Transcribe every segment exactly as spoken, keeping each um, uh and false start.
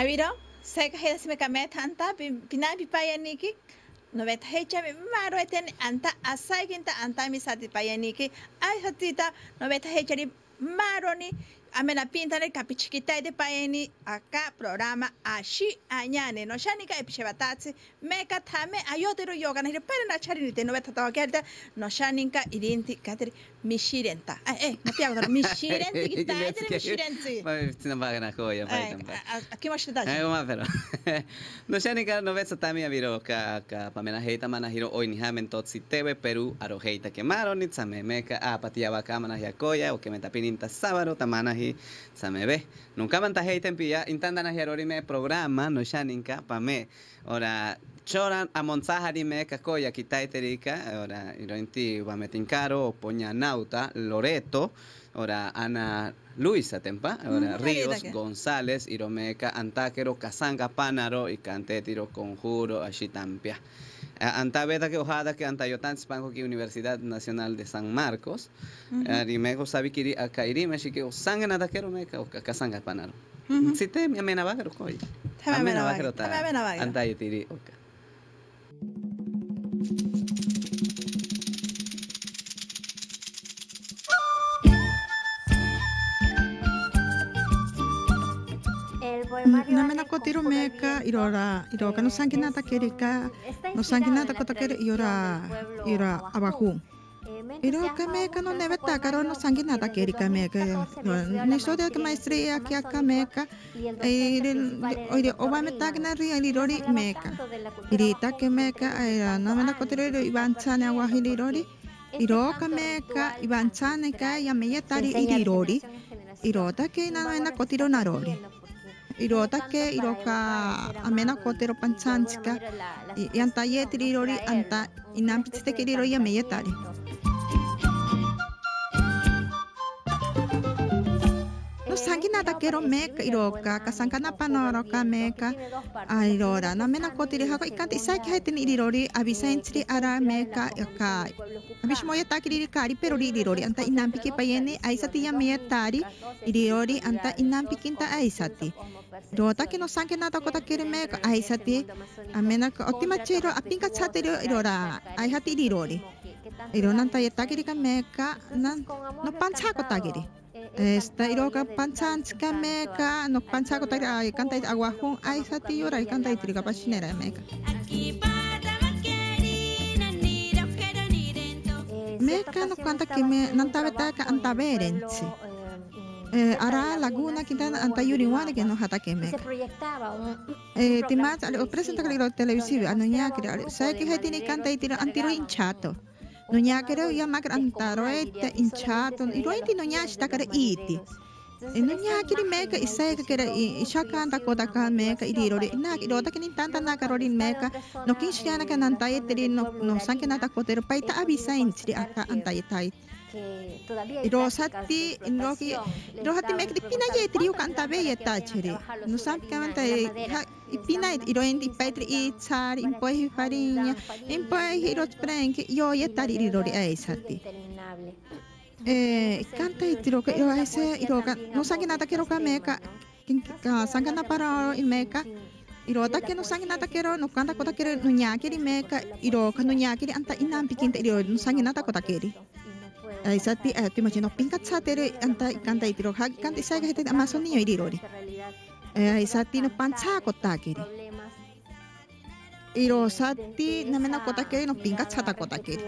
Aviro, seka heda me kamet anta pina pipayaniki. Novet hecha mi maro eten anta asai kinta anta mi sati payaniki. Ay hatita novet hecha ni maroni. Amena pinta de capichiquita de paeni acá programa ashi añane no shanika epichebatatsi meka tame ayotero yoga ni para na charinite no beta tawakelta no shaninka idinti katri mishirenta eh no piago mishirenti kitai mishirenti ma sina bagana koya pa aquí mo shita eh ma pero no shanika no beta tame aviro ka ka pamena heita mana hiro oi ni hamen totsi tebe peru aro heita que maro ni tsame meka a patia bakama na yakoya o que metapininta sábado tamana Same ve, nunca manta heiten pilla, intentana hierori me programa, no shaninka, pa me. Ora, choran a monzahari me kakoya kitaiterica, ora, irointi vametincaro, poña nauta, Loreto, ora, Ana Luisa tempa, ora, Ríos, González, Iromeca, Antáquero, Casanga, Pánaro, y Cantetiro, Conjuro, Ashitampia. Anta beta que ojada que anta yotan spanko ki Universidad Nacional de San Marcos. Rimego sabi kiri akairi me shike sanga nada kero me ka kasanga panaro. Site mi amena bagaro koy. Amena bagaro ta. Anta yitiri oka. Namena kotiro meka irora iroka no sanginata kerika no sanginata kotakere ira ira abajo iroka meka no neveta karo no sanginata kerika meka ne sodia que maestría que acá meka oire obame tagna ri irori meka irita que meka era namena kotiro ibanchane aguajilirori iroka meka ibanchane ka yameyetari irori irota que namena kotiro narori Irota ke iroka amena kotero panchanchika yanta yetiri irori anta inampitsite ke irori ameyetari. No sanginata kero meka iroka kasankana panoroka meka airora namena kotiri hako ikanti isaki haitin irori abisainchiri ara meka yaka abishmoyeta kiri kari pero irori anta inampiki payene aisati yameyetari irori anta inampikinta aisati. Rota que no sangue nada kota kere me aisati amena otima chero apinka chatero irora ai hati irori irona ta yeta kiri ka meka nan no pancha kota kiri esta iroka panchanska meka no pancha kota ai kanta aguajun aisati yora ai kanta itrika pashinera meka meka no kanta que me nan tabeta ka antaberensi Eh, ara laguna quintana anta yuriwane que no hatake me. Se proyectaba un eh timas al presenta que lo televisivo anunya que sai que hetini canta y tiro antiro hinchato. Nunya que ya mag antaro este hinchato y lo inti nunya sta que iti. E nunya que me que sai que era ishaka anta kota ka me que iriro na que rota que ni tanta na karorin me que no kinshana que nanta y no no sanke nata kotero paita avisa intri aka anta itai. Rosati, Roki, Rohati make the Pina Yetri, canta bella tachere. No sam canta Pina, Iroin, Petri, Itzar, Impoi Farinha, Impoi Hiros Prank, Yo Yetari Rori Aisati. Eh, canta it Roka, Iroise, Iroka, no sanguinata que Roka Meca, Sangana para in Meca. Irota que no sanginata kero no canta kota kero no nyakiri meka iroka no nyakiri anta inam pikinta iro no sanginata kota keri. Ay sati eh tu imagino pinka chatere anta kanta itiro hak kanta isa hete amazonio irirori. Eh ay sati no pancha kota keri. Iro sati namena kota keri no pinka chata kota keri.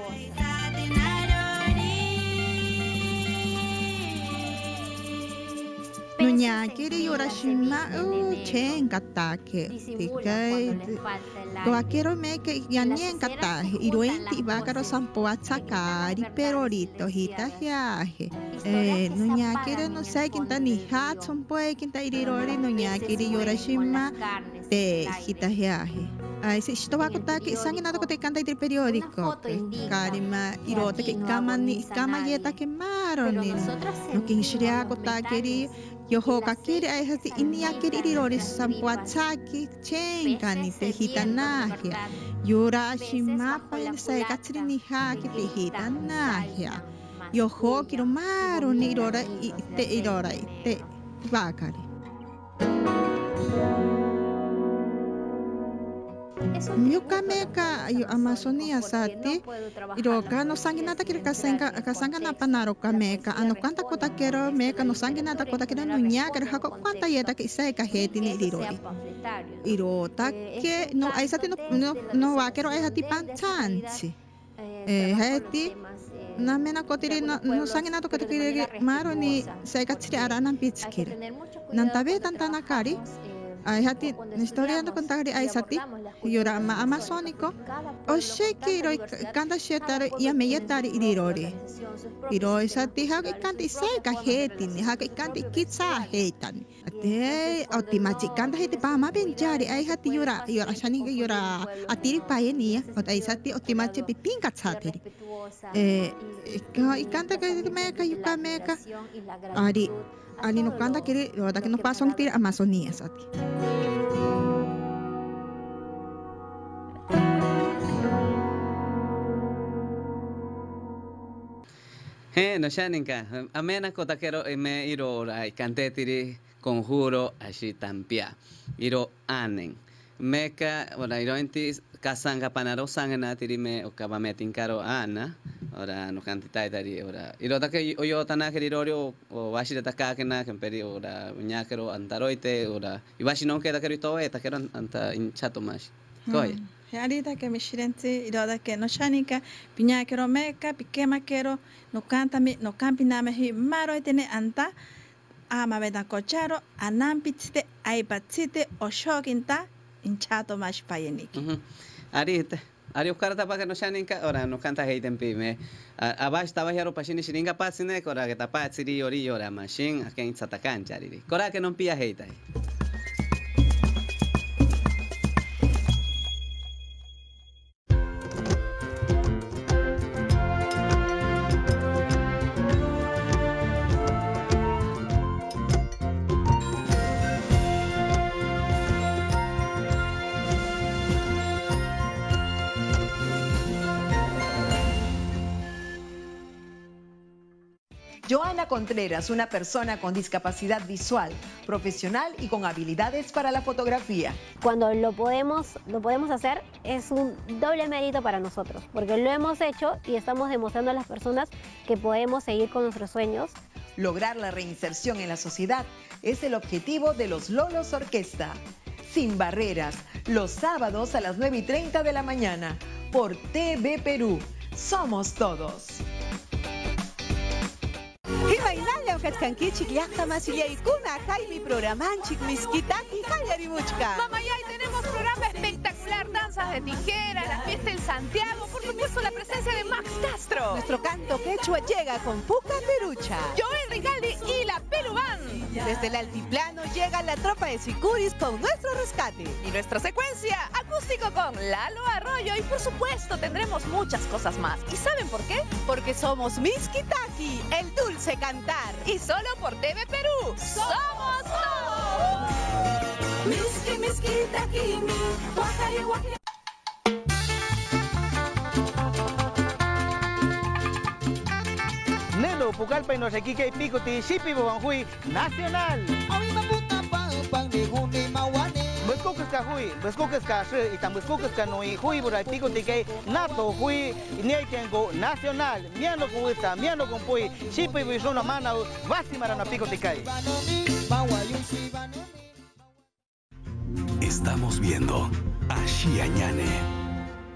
Nunya kiri yorashima uh chen katake tikai doakero me que yanien kataje irointi bakaro sampo atsakari perorito hita hiaje eh nunya kiri no sai kinta ni hat sampo kinta irirori nunya kiri yorashima te hita hiaje ai se sto bakotake sanginado kote kanta itir periódico karima irote que kama ni kama yeta que maroni no kinshria kotakeri Yoho kakiri ay hati ini akiri irori sampuatsaki chenkani te hitanahia. Yura shimapa en sa katsiri ni haki te hitanahia. Yoho kiro maru ni irora ite irora ite bakari. Yuka meka yu Amazonia sati iro ka no sanginata kira kasenga kasanga na panaro ka meka ano kanta kota kero meka no sanginata kota kero no nya kero hako kwanta yeta ki sai ka heti ni irori iro takke no ai sati no no no wa kero ai hati panchanchi eh heti na mena kotiri no no sanginata kota kire maro ni sai ka tsiri arana pitskira nantabe tantana kari ai hati historia do contagri ai sati yura ma amazonico o sheki ro kanda shetare ya meyetari irori iro sati ha kanti se ka heti ni ha kanti kitsa hetan ate otimachi kanda heti pa ma benjari ai hati yura yura shani yura atiri paenia o ai sati otimachi pipinka chateri eh ka ikanta ka meka yuka meka ari ani no kanda kiri ro da que no pasong tir Amazonia sati He, no shaninka. Amena kota kero me iro ora kante tiri conjuro ashi tampia. Iro anen. Meka ora iro inti kasanga panaro sangena tiri me okaba metin karo ana. Ora no kantitai tari ora. Iro take oyo tanake iro o washi taka kena kemperi ora nyakero antaroite ora. Iwashi non keda kero to eta kero anta inchato mashi. Koya. Realita que me shirente iroda que no shanika piña kero meka pikema kero no canta mi no campina me hi maro etene anta ama veda cocharo anampitsite aipatsite o shokinta inchato mash payeniki. Arite Ari Oscar tapa que no shaninka ora no canta heiten pime. Abash taba yaro pashini shiringa pasine kora que tapa tsiri ori ora mashin aken satakan chariri. Kora que non pia heitai. Joana Contreras, una persona con discapacidad visual, profesional y con habilidades para la fotografía. Cuando lo podemos, lo podemos hacer es un doble mérito para nosotros, porque lo hemos hecho y estamos demostrando a las personas que podemos seguir con nuestros sueños. Lograr la reinserción en la sociedad es el objetivo de los Lolos Orquesta. Sin barreras, los sábados a las nueve y treinta de la mañana, por T V Perú. Somos todos. Himaynalla ukachkankichik llaqta masillaykuna kaymi programanchik miskitaki qallarimuchka. Mamayay, tenemos programa espectacular, danzas de tijera, la fiesta en Santiago, por supuesto la presencia de Max Castro. Nuestro canto quechua llega con Puca Perucha, Joel Rigaldi y la Pelubán. Desde el altiplano llega la tropa de Sicuris con nuestro rescate. Y nuestra secuencia acústico con Lalo Arroyo. Y por supuesto tendremos muchas cosas más. ¿Y saben por qué? Porque somos Miskitaki, el dulce cantar. Y solo por T V Perú. ¡Somos todos! Miski, Miskitaki, mi, guajari, guajari. Nelo, Pucallpa y no sé qué, que pico, ti, shipi, bobanjui, nacional. Buscocas ka hui, buscocas ka shi, y tan buscocas ka no y hui, por ahí pico, ti, que nato hui, ni hay tengo nacional, miano con esta, miano con pui, shipi, y una mano, vasimara na pico, ti, que. Estamos viendo a Xiañane.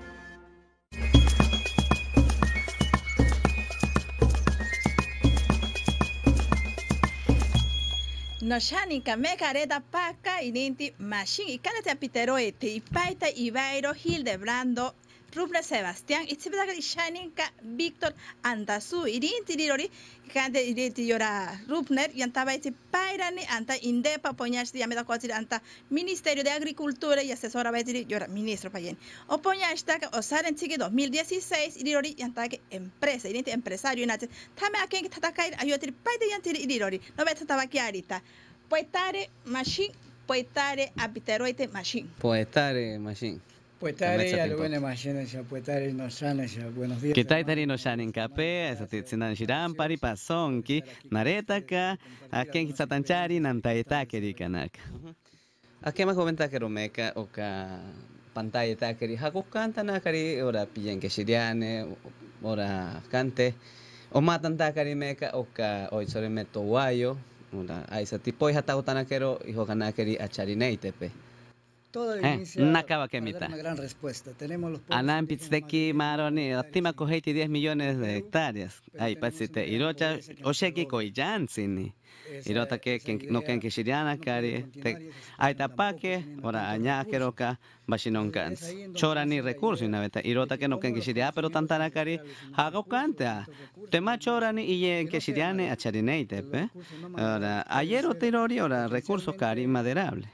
No shanika me careta paca ininti machine y canete apiteroete y paita Ibairo Hildebrando Rubner Sebastián y tsibdaga shanika Víctor Andasu irinti lirori cante irinti yora Rubner y antaba iti pairani anta indepa poñashti yameda kwatiri anta Ministerio de Agricultura y asesora betiri yora ministro payen o poñashta o saren tigi dos mil dieciséis lirori y anta que empresa irinti empresario inate tame aken que tatakair ayotiri paita yantiri lirori no beta tabakiarita poetare machine poetare apiteroite machine Poetare machine. Poetare ya lo buena machine ya poetare no sana ya buenos días. ¿Qué tal tari no shanin kape? Esa titsinan shiran pari pasonki naretaka aken satanchari nantaita kerikanak. ¿A qué más comenta que romeka o ka pantalla takari hakukanta nakari ora pillen que shiriane ora cante o matan takari meka oka oi sore meto guayo ora aisa tipo hata utanakero hijo kanakeri acharineitepe. Todo Eh, inicia nakaba que para dar mitad. una gran respuesta. Tenemos los Anampitsteki maroni, atima coheiti diez millones de hectáreas. Ay, pasite, irocha, osheki koijansini. Irota que no ken que shiriana kari. Ay tapaque, ora añakeroka, bashinonkans. Chora ni recurso y naveta. Irota que no ken que shiria, pero tantana kari, hago canta. Tema chora ni y que shiriane acharineite, pe. Ora, ayer o tirori, ora, recurso cari maderable.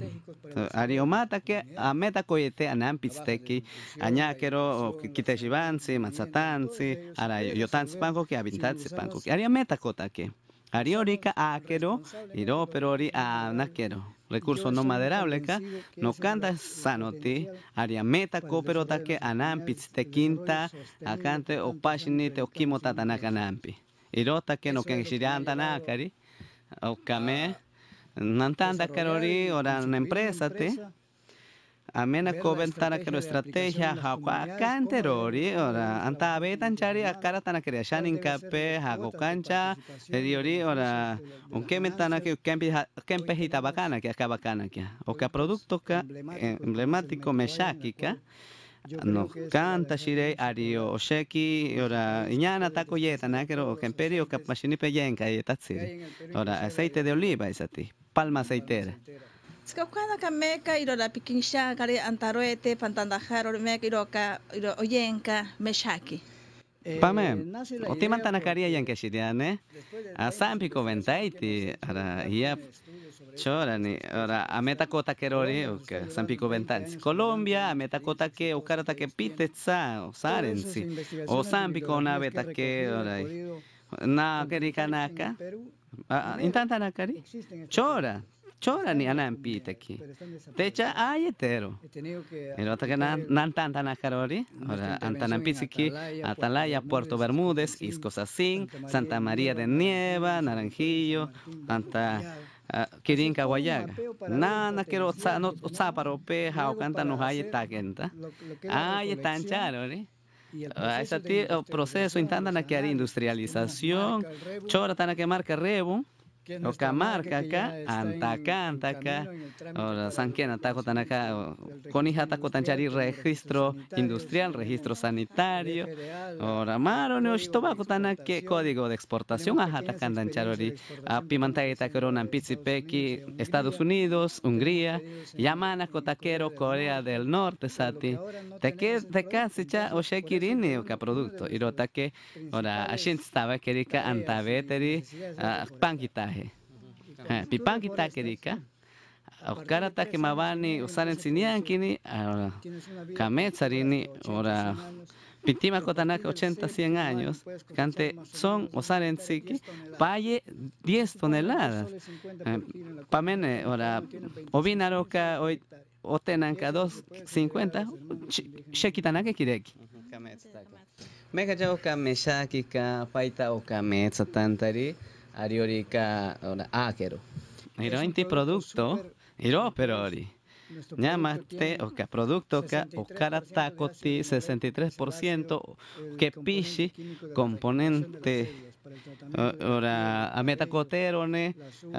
Ariomata que a meta coyete anampitsteki, añakero, kiteshibansi, matsatansi, ara yotansi panko que habitansi panko. Aria meta kota que. Ariorica akero, iro perori anakero. Recurso no maderable ka, no canta sanoti, aria meta cooperota que anampitstekinta, acante o pashinite o kimota tanakanampi. Irota que no ken shirianta nakari, o kame. Nantanda karori ora na empresa te amena comentara que la estrategia hakwa kanterori ora anta betan chari akara tana krea shanin kape hago cancha eriori ora un que mentana que kempi kempe hita bacana que acaba bacana que o que producto ka emblemático meshakika no canta shirei ario osheki ora iñana takoyeta nakero que imperio que machini peyenka y tatsiri ora aceite de oliva isati palma aceitera. Skapkana ka meka iro la pikinsha kari antaroete pantandajaro meka iro ka iro oyenka meshaki. Pame, o te mantana caria yan que shiriane, a Sampico ventaiti, ara ia chorani, ora a meta cota kerori, o que Sampico ventansi. Colombia, a meta cota que o carata que pitezza, o sarensi, o Sampico na beta que ora na kerikanaka, intanta na kari, chora. Chora ni anampita aquí. Techa ayetero. Pero hasta que nan tanta na karori. Ahora antanampitsiki, Atalaya, Puerto Bermúdez, Iscosacín, Santa María de Nieva, Naranjillo, Anta Kirinka Guayaga. Nana quiero no zaparope, how canta no hay taquenta. Ay, tan charori. Ese proceso intenta na que industrialización. Chora tan que marca rebo. O que marca acá, antacá, antacá, o sanquena, taco tanacá, con hija taco tanchari registro industrial, registro sanitario, o ramaro, no estobaco tanaque, código de exportación, ajá, tacan tancharori, a pimantayeta corona, Pizipeki, Estados Unidos, Hungría, Yamana, Cotaquero, Corea del Norte, Sati, te que, te casi cha, o shekirini, o que producto, y lo taque, ora, ashin estaba querica, antabeteri, panquitaje. Pipanki takerika, Okarata que mavani usaren siniankini, kametsarini, ora Pintima Kotanak ochenta, cien años, cante son usaren siki, paye diez toneladas. Pamene, ora ovinaroka hoy otenanka dos cincuenta, shekitanake kireki. Mega joka meshakika, paita okametsa tantari. Ariorica ora akero. Iro inti producto, iro perori. Ñamate o que producto que o karata coti sesenta y tres por ciento que pishi componente ora a metacotero ne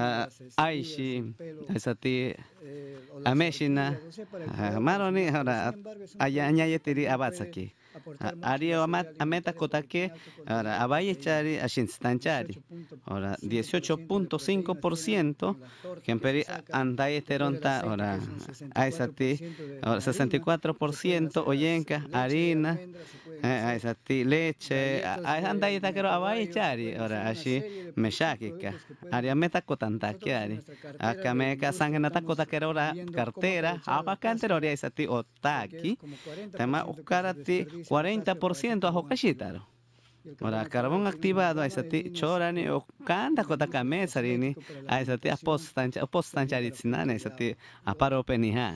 aishi esati ameshina maroni ora añayetiri abatsaki. Ario ameta kotake, ahora abaye chari ashinstanchari, ahora dieciocho punto cinco por ciento, que en peri andaye teronta, ahora aisati, ahora sesenta y cuatro por ciento oyenka, harina, aisati leche, andaye takero abaye chari, ahora ashi meshakika, aria meta kotantakiari, akameka sangenata kotakero ora cartera, abacantero aria aisati otaki, tema ukarati cuarenta por ciento a Hokashitaro. Ahora, carbón activado, a esa ti chorani o canta kotaka mesarini, a esa ti apostancharitzinana, a esa ti aparo penija.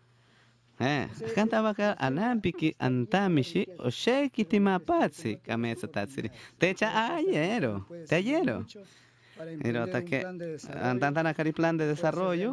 Eh, canta vaca anampiki antamishi o sheki timapatsi, kamesa tatsiri. Techa ayero, te ayero. Irota que antantana cari plan de desarrollo.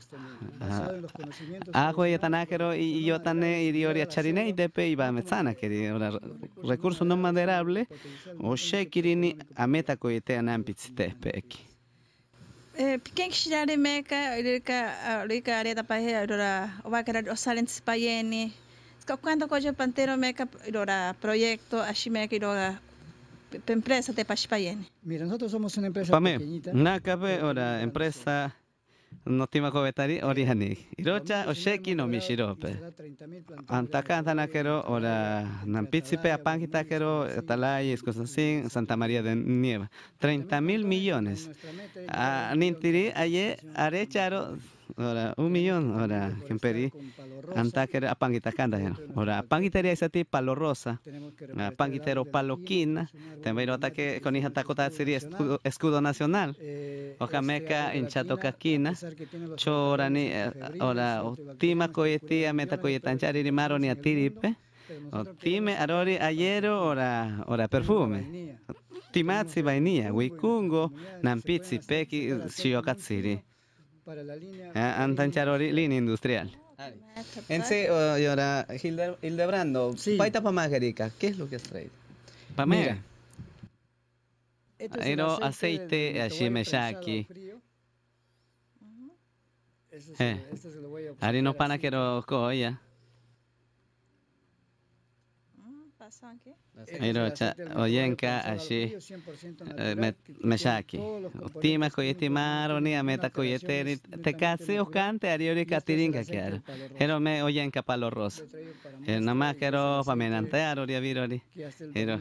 Ajo y tanakero y yo tane y dioria charine y depe iba metzana que recurso no maderable o shekirini ameta koite anampitste peki. Pequeno que meca, rica, rica área da país, ora, o vai querer os salentes paiene. Quando coisa pantero meca, ora, proyecto, así meca, ora, empresa de paiene. Mira, nosotros somos una empresa Pame, pequeñita. na cabe ora empresa no tima covetari orihani. Irocha o sheki no mishirope. Antaka antanakero ora nampitzipe apangitakero talay es cosas así Santa María de Nieva. treinta mil millones. A nintiri aye arecharo ora un millón ora kemperi antakero apangitakanda ya. Ora apangiteria isati palo rosa. Apangitero palo quina. También ataque con hija takota sería escudo, escudo nacional. Ojameca hinchato kakina. Chorani ora tima koyetia meta koyetanchari ni maro ni atiripe. Time arori ayero ora ora perfume. Timatsi vainilla, wikungo, nampitsi peki shiokatsiri. Antancharori línea industrial. En sí, ahora Hildebrando, paita pamagerica, ¿qué es lo que has traído? Pamega. Pero aceite ashimeshaki. Eh. Harino pana quiero coya. Pero oyenka ashi meshaki. Tima koyeti maroni ameta koyeteri te casi oscante ariori katiringa kiaro. Pero me oyenka palo rosa. Nada más quiero pamenantear ori avirori. Pero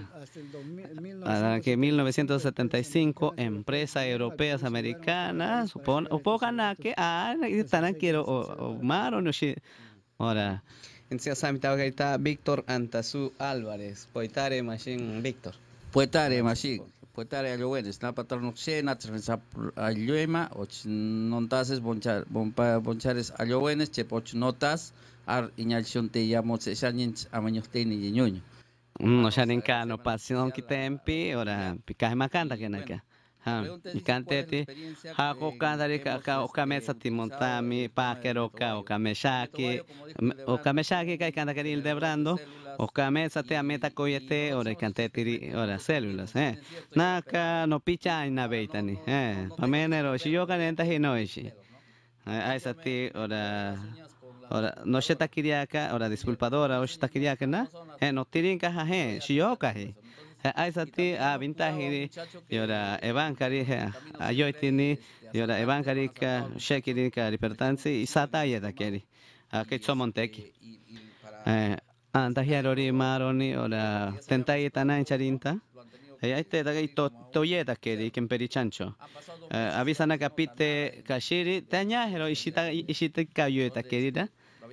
que mil novecientos setenta y cinco empresas europeas americanas supone o poca que ah están quiero o maroni ora. En sí, está Víctor Antasu Álvarez, Poitare Machine Víctor. Poitare Machine, Poitare Allowenes, na patronoxe, na transferencia Alloema, och nontases bonchar, bompa bonchares Allowenes, che poch notas, ar inyalción te llamo se shanins amaños teni yeñoño. No shanin ka no pasión que tempi, ora picaje macanta que naca. Ha, y canteti, ha ko cantari ka ka o kamesa timontami, pakero ka o kameshaki, o kameshaki ka canta que Hildebrando, o kamesa te ameta koyete, ora canteti ora células, eh. Naka no picha na beitani, eh. Pamenero shiyo kanenta hinoishi. Ai sati ora ora no sheta kiriaka, ora disculpadora, o sheta kiriaka na, eh no tirinka ha he, shiyo ka he. Hay sati a vintaje y ahora evancari a yo tiene y ahora evancari que shekiri que ripertansi y sata y da keri a que somonteki eh anta hierori maroni ahora tenta y tana en charinta eh este da que to toyeta keri que perichancho avisan a capite kashiri tanya hero ishita ishita kayueta kerida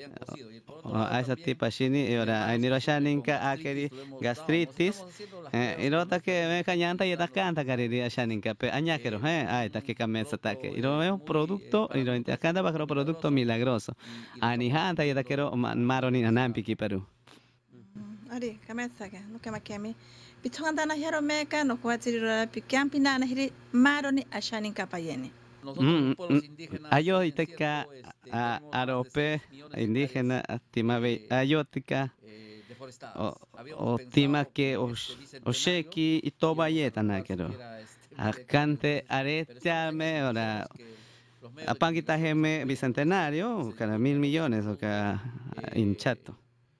a esa tipa shini y ahora hay niroshaninka akeri gastritis y lo que me cañanta y atacanta cariría shaninka pe añakero eh ay ta que camesa ataque y lo es un producto y lo atacanta bajo producto milagroso anihanta y ataquero maroni anampiki Perú ari camesa que no que makemi bitonga na hero meka no kwatiri pikampi na hiri maroni ashaninka payene. Ayo iteka arope indígena timabe ayotica o tima que o sheki y toba yeta na quero acante arechame ora apangita geme bicentenario cada mil millones o ca hinchato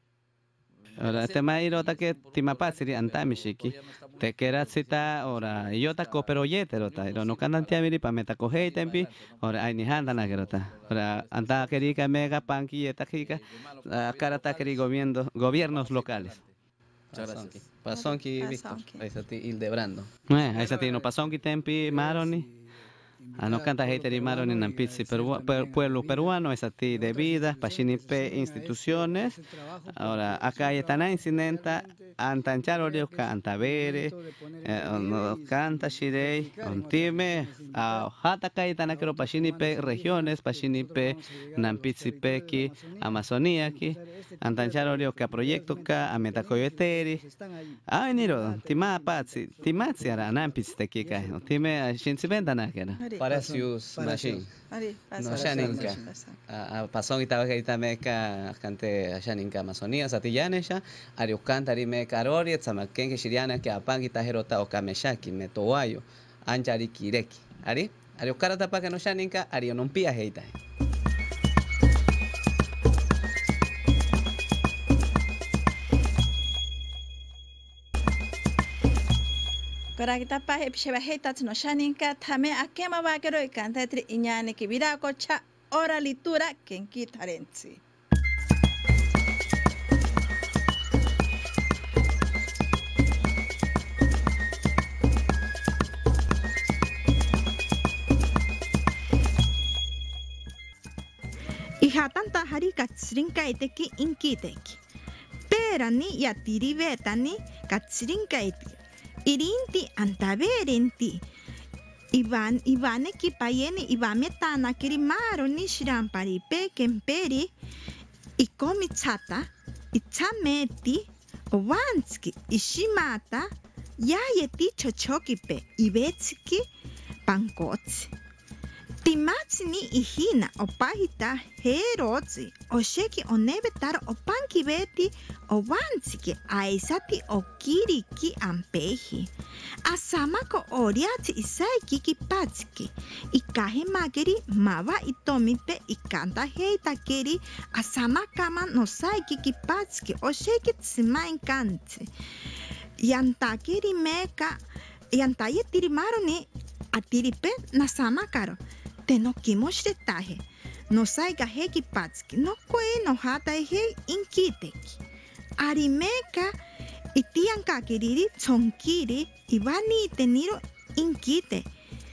ora tema irota que timapasiri antamishiki te queda cita ora yo ta pero yetero ta no cantan tiamiri pa meta coge tempi ora ai ni handa na gerota ora anta querica mega panqui eta kika carata queri gobierno gobiernos locales. Muchas gracias. Pasonki Víctor, ahí está Hildebrando. Eh, ahí está no pasonki tempi maroni. Ano canta heiteri maron en Ampitsi, pueblo peruano, es a ti de vida, Pachinipe, instituciones. Ahora, acá están incidenta, antanchar orioka, antavere, no canta shirei, ontime, a hata kaitana kero Pachinipe, regiones, Pachinipe, Nampitsi peki, Amazonía ki, antanchar orioka, proyecto ka, ametacoyeteri. Ah, niro, tima patsi, timatsi ara, Nampitsi te kika, time, shinsi ventana kera. Parasius machine. No shaninka. A pasón itaba que itameka cante shaninka Amazonía satiyanesha ariukanta rimeka arori tsamaken que shiriana que apan itajerota o kameshaki metowayo anjari kireki. Ari ariukara tapa que no shaninka arionompia heita. Kora kita pa hepsheba heta no shaninka tame akema bakero y canta tri iñane que vira cocha ora litura kenki tarenzi. Ihatan tahari katsrinka iteki inkiteki. Perani yatiri vetani katsrinka iteki. Irinti antaverenti. Ivan Ivane ki payeni Ivame tana kiri maro ni shirampari pe kemperi. Ikomi tsata. Itsameti. Owanski. Ishimata. Yayeti chochoki pe. Ivetski. Pankotsi. Timatsi ni ihina opahita herotsi osheki onebetar opanki beti owantsiki aisati okiriki ampeji asamako oriatsi isaiki kipatski ikahe mageri mawa itomipe ikanta heita keri asamakama nosaiki kipatski osheki tsimain kantsi yantakeri meka yantaye tirimaro ni atiripe nasamakaro no kimoshiretaje no saiga heki patski no kue no hata he inkiteki arimeka itianka kiriri tsonkiri ibani teniro inkite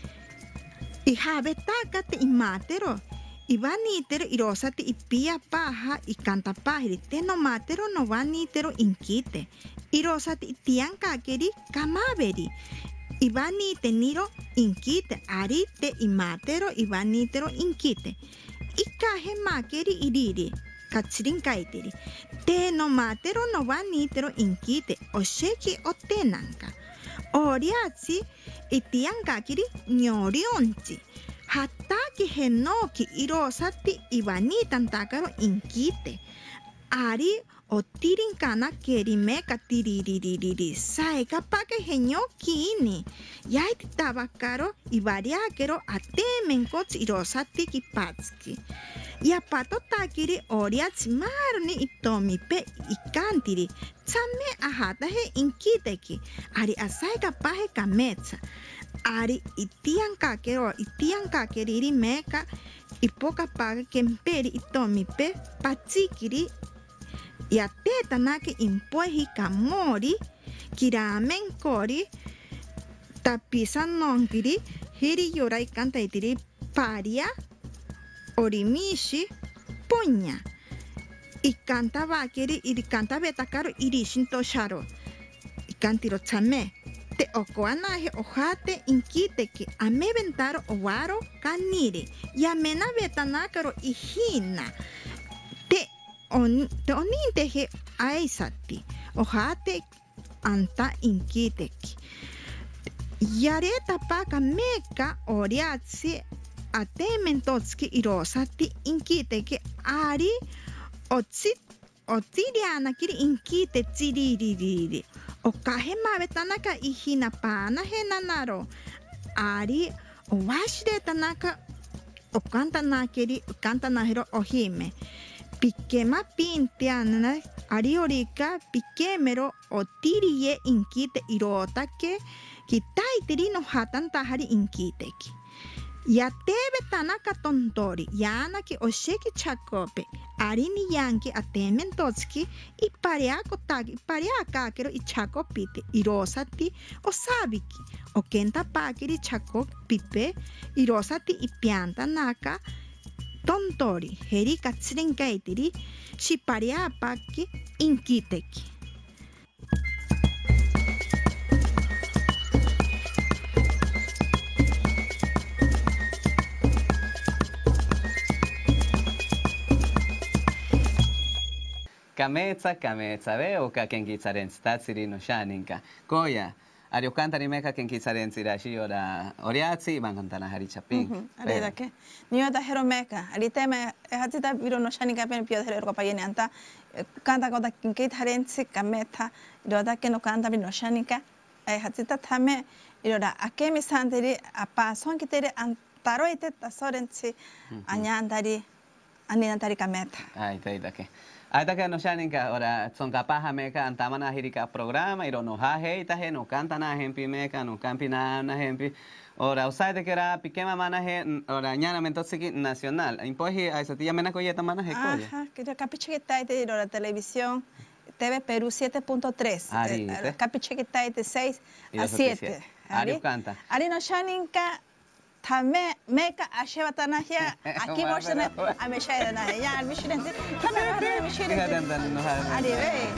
ihabetaka te imatero ibani tero irosati ipia paja ikanta pajiri te no matero no vani tero inkite irosati itianka kiri kamaveri Ivani teniro inkite arite imatero ivanitero inkite ikahe makeri iriri katsirinkaitiri te no matero no vanitero inkite osheki otenanka oriatsi itiankakiri nyorionchi hataki henoki irosati ivanitantakaro inkite ari otirinkana kerimeka tiriririri saeka pake genyo kini yaiti tabakaro ibariakero atemenkotsi irosati kipatski yapato takiri oriatsi marni itomipe ikantiri tsame ahata he inkiteki ari asaeka paje kametsa ari itiankakero itiankakeriri meka ipoka pake kemperi itomipe patsikiri yateta nake impueji kamori kiramen kori tapisa nonkiri hiri yorai kanta itiri paria orimishi poña ikanta bakiri irikanta betakaro irishinto sharo ikantiro tsame te okoanaje ojate inkiteki ame ventaro owaro kaniri yamena betanakaro ihina te On, te oninteje aisati ojate anta inkiteki yareta paka meka oriatsi atementotski irosati inkiteki ari otsi otsiriana kiri inkite tsiririri okaje mabetanaka ihina pana henanaro ari owashireta naka okanta nakiri okanta najero ojime Pikema pintiana ariorika pikemero otiriye inkite irotake kitaitiri no hatan tahari inkiteki Ya tebe tanaka tontori, yana ki osheki chakope, arini yanki atemen totski, y pareako tagi, pareaka kero i chakopite, i rosati o sabiki, o kenta pakiri chakok pipe, i rosati i pianta naka, tontori, heri katsiren kaitiri, si pareapaki inkiteki. Kametsa, kametsa, veo ka kenkitsaren statsiri no shaninka. Koya, ario kantari meka kenkitsaren sirashi ora oriatsi bankantana hari chapin. Ari dake. Niyo ta hero meka. Ari tema hatita viro no shaninka pen pio hero kopayeni anta kanta kota kenkitsaren si kameta. Iro da ke no kanta viro no shaninka. Ai hatita tame iro da akemi santeri apa son kitere antaroite tasorensi anyandari aninantari kameta. Ai tai dake. Aita que no shaninka ora son capaz meka antamana hirika programa iro no hahe itahe no canta na hempi meka no campi na na hempi ora usaide que era pikema mana he ora ñana mentosiki nacional impoji a esatilla mena koyeta mana he koya. Ajá, que yo capiche que está de la televisión T V Perú siete punto tres. Capiche que está de seis a siete. Ari canta. Ari no shaninka Tame meka asheva tanahia aquí boshana ameshaya na ya almishirente tana hada almishirente ari ve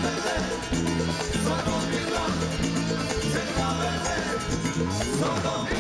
Solo